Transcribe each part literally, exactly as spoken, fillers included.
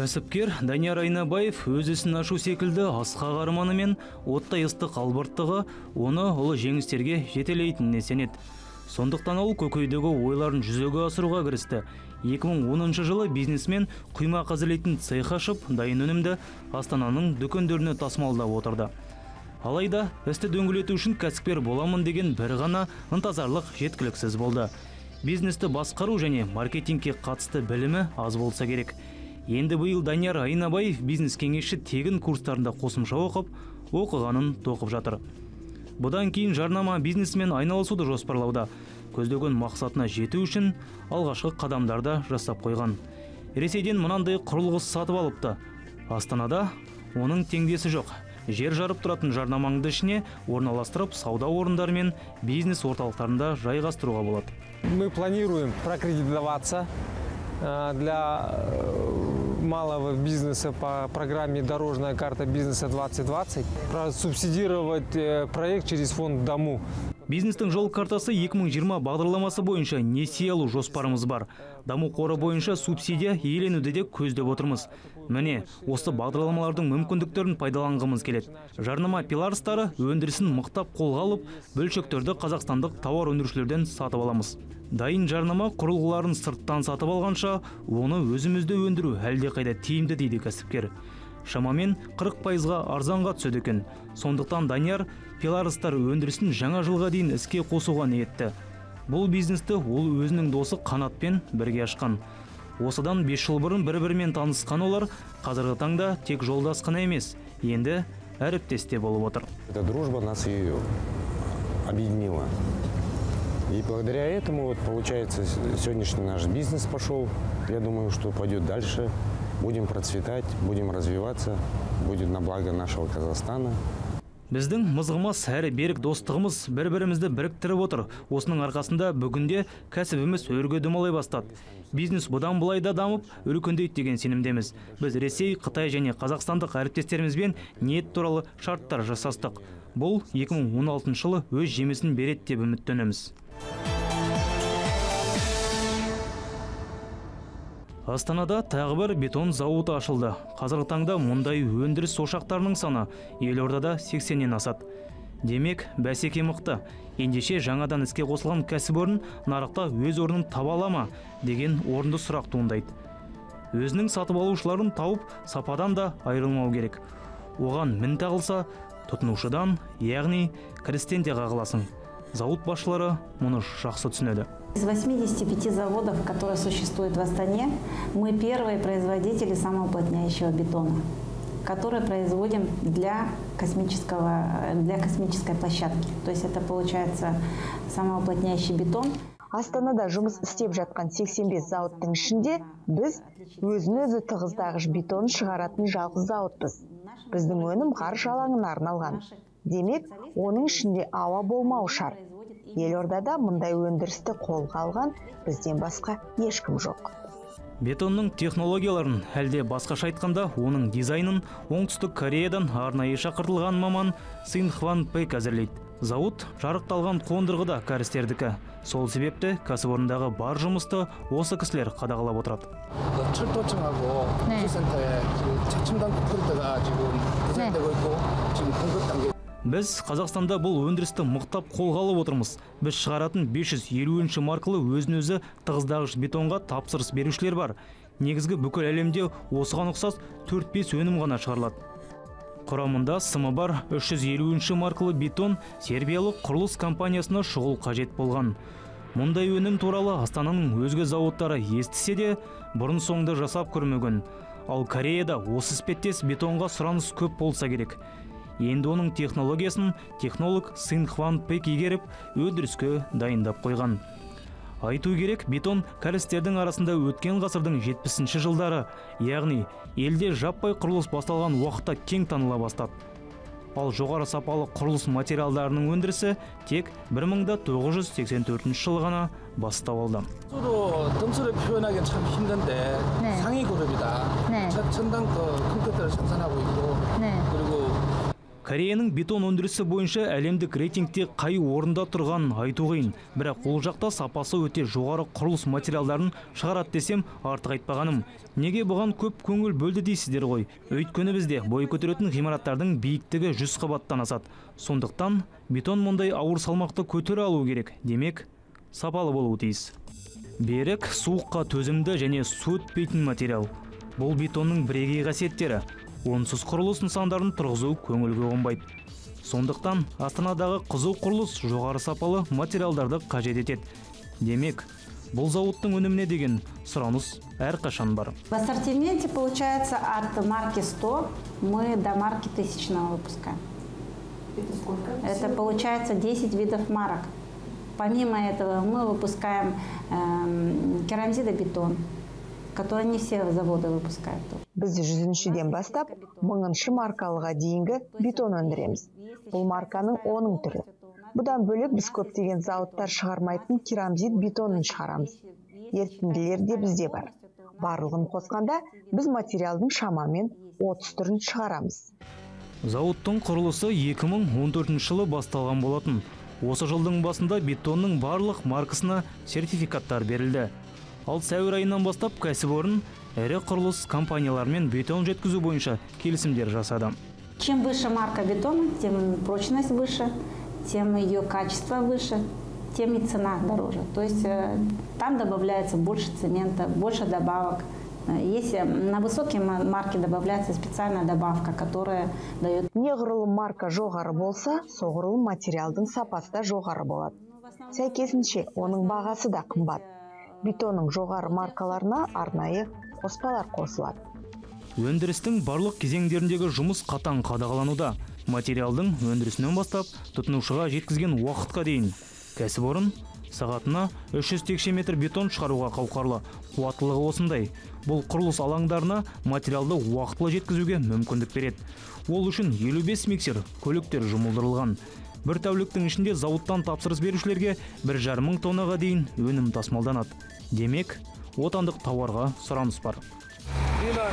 Кәсіпкер Данияр Айнабаев өз ісін ашу секілді асқақ арманы мен оттай ыстық албырттығы оны ұлы жеңістерге жетелейтініне сенеді. Сондықтан ол көкейдегі ойларын жүзеге асыруға кірісті. екі мың оныншы жылы бизнесмен құймақ әзірлейтін цех ашып, дайын өнімді Астананың дүкендеріне тасымалдап отырды. Алайда істі дөңгелету үшін кәсіпкер боламын деген бір ғана ынтазарлық жеткіліксіз болды. Бизнесті басқару және маркетингке қатысты білімі аз болса керек. Енді биыл Данияр Айнабаев бизнес кеңесші тегін курстарында қосымша оқып, оқығанын тоқып жатыр. Бұдан кейін жарнама бизнесмен айналысуды жоспарлауда. Көздеген мақсатына жету үшін алғашқы қадамдарды жасап қойған. Ресейден мынандай құрылғысы сатып алыпты. Астанада оның теңдесі жоқ. Жер жарып тұратын жарнамаңды ішіне орналастырып, сауда орындары мен бизнес орталықтарында жайғастыруға болады. Мы планируем прокредитоваться для малого бизнеса по программе «Дорожная карта бизнеса двадцать двадцать», субсидировать проект через фонд «Дому». Бизнестің жол картасы екі мың жиырма бағдарламасы бойынша несие алу жоспарымыз бар. Даму қоры бойынша субсидия иеленуді де көздеп отырмыз. Міне, осы бағдарламалардың мүмкіндіктерін пайдаланғымыз келеді. Жарнама пиларстары өндірісін мықтап қолға алып, бөлшектерді қазақстандық тауар өндірушілерден сатып аламыз. Дайын жарнама құрылғыларын сырттан сатып алғанша, оны өзімізді өндіру әлде қайда тиімді дейді кәсіпкер. Шамамен қырық пайызға арзанға түседі екен. Сондықтан Данияр пиларстар өндірісін жаңа жылға дейін іске қосуға ниетті. Бұл бизнесті ол өзінің досы Қанатпен бірге ашқан. Осыдан бес жыл бұрын бір-бірімен танысқан олар қазіргі таңда тек жолдас қана емес, енді әріптес те болып отыр. Эта дружба нас и объединила. И благодаря этому, вот, получается, сегодняшний наш бизнес пошел. Я думаю, что пойдет дальше. Будем процветать, будем развиваться, будет на благо нашего Казахстана. Біздің мызғымас әрі берік достығымыз бір-бірімізді біріктіріп отыр. Осының арқасында бүгінде кәсібіміз өрге домалай бастады. Бизнес бұдан былай да дамып, өркендейді деген сенімдеміз. Біз Ресей, Қытай және қазақстандық әріптестерімізбен ниет туралы шарттар жасастық. Бұл екі мың он алтыншы жылы өз жемісін береді деп үміттенеміз. Астанада тағы бір бетон зауыты ашылды. Қазіргі таңда мұндай өндіріс ошақтарының саны елордада сексеннен асады. Демек, бәсеке мықты. Ендеше жаңадан іске қосылған кәсіпорын нарықта өз орнын таба ала ма деген орынды сұрақ туындайды. Өзінің сатып алушыларын тауып, сападан да айырылмау керек. Оған мін тағылса, тұтынушыдан, яғни кірістен де қағыласың. Зауыт басшылары мұны жақсы түсінеді. Из восьмидесяти пяти заводов, которые существуют в Астане, мы первые производители самоуплотняющего бетона, который производим для, космического, для космической площадки. То есть это получается самоуплотняющий бетон. Астанада жұмыс істеп жатқан сексен бес зауыттың ішінде біз өзін-өзі тығыздағыш бетон шығаратын жалғыз зауытпыз. Біздің өнім ғарыш алаңына арналған. Демек, оның ішінде ауа болмау шарт. Елордада мұндай өндірісті қолға алған бізден басқа ешкім жоқ. Бетонның технологияларын, әлде басқаша айтқанда, оның дизайнын оңтүстік Кореядан арнайы шақыртылған маман Син Хван Пэк әзірлейді. Зауыт жарықталған қондырғыда кәрістердікі. Сол себепті кәсіпорындағы бар жұмысты осы кісілер қадағалап отырады. 철도청하고 기술센터에 최첨단 콘크리트가 지금 구성되고 있고 지금 공급 단계. Біз Қазақстанда бұл өндірісті мықтап қолға алып отырмыз. Біз шығаратын бес жүз елуінші маркалы өзін-өзі тығыздағыш бетонға тапсырыс берушілер бар. Негізгі бүкіл әлемде осыған ұқсас төрт бес өнім ғана шығарылады. Құрамында сымы бар үш жүз елуінші маркалы бетон сербиялық құрылыс компаниясына шұғыл қажет болған. Мұндай өнім туралы Астананың өзге зауыттары естісе де, бұрын соңды жасап көрмеген. Ал Кореяда осы іспеттес бетонға сұраныс көп болса керек. Енді оның технологиясын технолог Син Хван Пэк игеріп, өндіріске дайындап қойған. Айту керек, бетон кәрістердің арасында өткен ғасырдың жетпісінші жылдары, яғни елде жаппай құрылыс басталған уақытта кең таныла бастады. Ал жоғары сапалы құрылыс материалдарының өндірісі тек бір мың тоғыз жүз сексен төртінші жылы ғана бастау алды. 점수를 표현하기는 참 힘든데 상위 그룹이다. 첨단 콘크리트를 생산하고 있고 그리고 Кореяның бетон өндірісі бойынша әлемдік рейтингте қай орында тұрған айту қиын. Бірақ ол жақта сапасы өте жоғары құрылыс материалдарын шығарады десем артық айтпағаным. Неге бұған көп көңіл бөлді дейсіздер ғой? Өйткені бізде бой көтеретін ғимараттардың биіктігі жүз қабаттан асады. Сондықтан бетон мұндай ауыр салмақты көтере алу керек. Демек, сапалы болуы тиіс. Берік суыққа төзімді және су өтпейтін материал. Бұл бетонның бірегей қасиеттері. Онсыз құрылыс нысандарын тұрғызу көңілге қонбайды. Сондықтан Астанадағы қызу құрылыс жоғары сапалы материалдарды қажет етеді. Демек, бұл зауыттың өніміне деген сұраныс әрқашан бар. В ассортименте получается от марки сто мы до марки тысячного выпускаем. Это сколько? Это получается десять видов марок. Помимо этого мы выпускаем э, керамзитобетон, который не все заводы выпускают. Біз жүзіншіден бастап мыңыншы маркалыға дейінгі бетон өндіреміз. Бұл марканың оның түрі. Бұдан бөлек біз көптеген зауыттар шығармайтын керамзит бетонын шығарамыз. Ерітінділер де бізде бар. Барлығын қосқанда біз материалдың шамамен отыз түрін шығарамыз. Зауыттың құрылысы екі мың он төртінші жылы басталған болатын. Осы жылдың басында бетонның барлық маркасына сертификаттар берілді. Ал сәуір айынан бастап кәсіпорын ірі құрылыс компанияларымен бетон жеткізу бойынша келісімдер жасады. Чем выше марка бетона, тем прочность выше, тем ее качество выше, тем и цена дороже. То есть э, там добавляется больше цемента, больше добавок. Если на высокие марки добавляется специальная добавка, которая дает... Неғұрлым марка жоғары болса, соғұрлым материалдың сапасы да жоғары болады. Сәйкесінше оның бағасы да қымбат. Бетонның жоғары маркаларына арнайы қоспалар қосылады. Өндірістің барлық кезеңдеріндегі жұмыс қатаң қадағалануда. Материалдың өндірісінен бастап тұтынушыға жеткізген уақытқа дейін. Кәсіпорын сағатына үш жүз текше метр бетон шығаруға қауқарлы. Қуаттылығы осындай. Бұл құрылыс алаңдарына материалды уақытылы жеткізуге мүмкіндік береді. Ол үшін елу бес миксер көліктер жұмылдырылған. Бір тәуліктің ішінде зауыттан тапсырыс берушілерге бір жарым мың тоннаға дейін өнім тасымалданады. Демек, отандық тауарға сұраныс бар. 우리는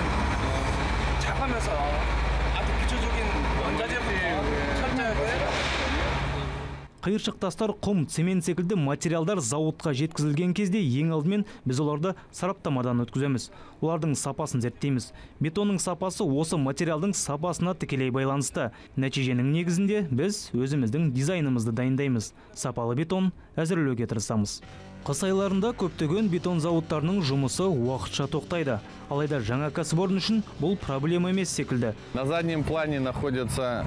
작으면서 아주 기초적인 원자재부터 철저하게 Қиыршық тастар, құм, цемент секілді материалдар зауытқа жеткізілген кезде ең алдымен біз оларды сараптамадан өткіземіз. Олардың сапасын зерттейміз. Бетонның сапасы осы материалдың сапасына тікелей байланысты. Нәтиженің негізінде біз өзіміздің дизайнымызды дайындаймыз. Сапалы бетон әзірлеуге тырысамыз. Қыс айларында көптеген бетон зауыттарының жұмысы уақытша тоқтайды. Алайда жаңа кәсіпорын үшін бұл проблема емес секілді. На заднем плане находятся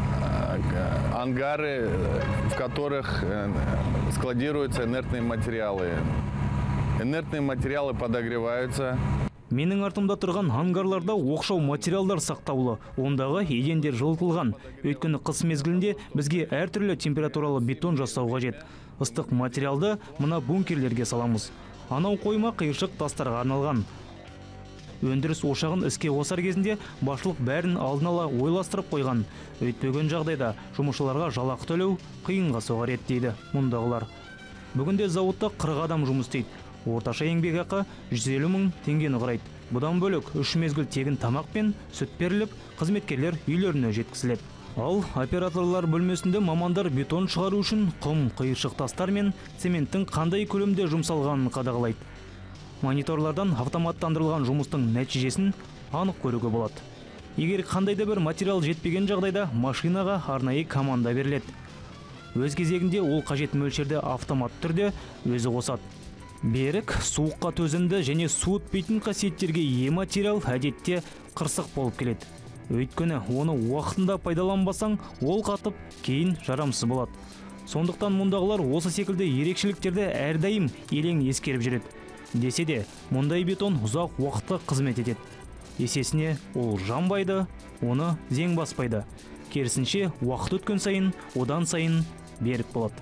ангары, в которых складируются инертные материалы. Инертные материалы подогреваются. Менің артымда тұрған ангарларда оқшау материалдар сақтаулы. Ондағы едендер жылытылған. Өйткені қыс мезгілінде бізге әртүрлі температуралы бетон жасау қажет. Ыстық материалды мына бункерлерге саламыз. Анау қойма қиыршық тастарға арналған. Өндіріс ошағын іске қосар кезінде басшылық бәрін алдын ала ойластырып қойған. Өйтпеген жағдайда жұмысшыларға жалақы төлеу қиынға соғар еді дейді мұндағылар. Бүгінде зауытта қырық адам жұмыс істейді. Орташа еңбекақы жүз елу мың теңгені құрайды. Бұдан бөлек үш мезгіл тегін тамақ пен сүт беріліп, қызметкерлер үйлеріне жеткізіледі. Ал операторлар бөлмесінде мамандар бетон шығару үшін құм, қиыршық тастар мен цементтің қандай көлемде жұмсалғанын қадағалайды. Мониторлардан автоматтандырылған жұмыстың нәтижесін анық көруге болады. Егер қандай да бір материал жетпеген жағдайда машинаға арнайы команда беріледі. Өз кезегінде ол қажет мөлшерде автомат түрде өзі қосады. Берік, суыққа төзімді және су өтпейтін қасиеттерге ие материал әдетте қырсық болып келеді. Өйткені оны уақытында пайдаланбасаң, ол қатып, кейін жарамсыз болады. Сондықтан мұндағылар осы секілді ерекшеліктерді әрдайым елең ескеріп жүреді. Десе де, мұндай бетон ұзақ уақытқа қызмет етеді. Есесіне ол жанбайды, оны зең баспайды. Керісінше, уақыт өткен сайын, одан сайын берік болады.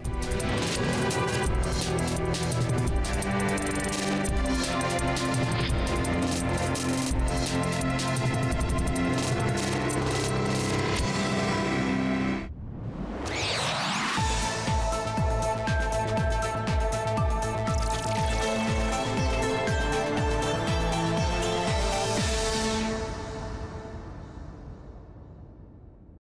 We'll be right back.